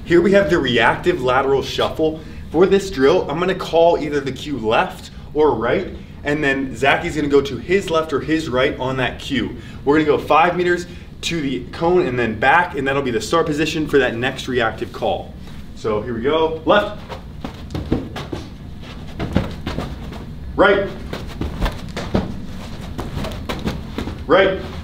Here we have the reactive lateral shuffle. For this drill, I'm gonna call either the cue left or right, and then Zachy's gonna go to his left or his right on that cue. We're gonna go 5 meters to the cone and then back, and that'll be the start position for that next reactive call. So here we go, left, right, right,